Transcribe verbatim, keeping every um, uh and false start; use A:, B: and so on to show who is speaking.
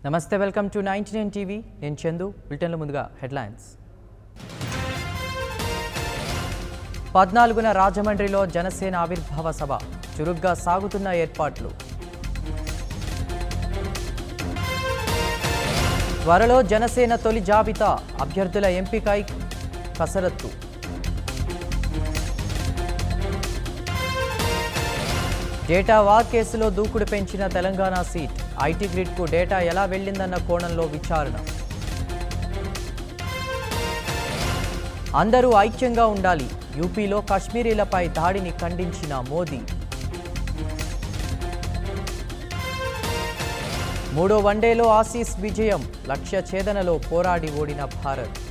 A: నమస్తే, welcome to ninety nine TV. నేను చందు. బులెటిన్లో ముందుగా హెడ్లైన్స్. పద్నాలుగున రాజమండ్రిలో జనసేన ఆవిర్భావ సభ, చురుగ్గా సాగుతున్న ఏర్పాట్లు. త్వరలో జనసేన తొలి జాబితా, అభ్యర్థుల ఎంపికై కసరత్తు. డేటా వార్ కేసులో దూకుడు పెంచిన తెలంగాణ సీట్, ఐటీ గ్రిడ్కు డేటా ఎలా వెళ్లిందన్న కోణంలో విచారణ. అందరూ ఐక్యంగా ఉండాలి, యూపీలో కశ్మీరీలపై దాడిని ఖండించిన మోదీ. మూడో వన్డేలో ఆసీస్ విజయం, లక్ష్య ఛేదనలో పోరాడి ఓడిన భారత్.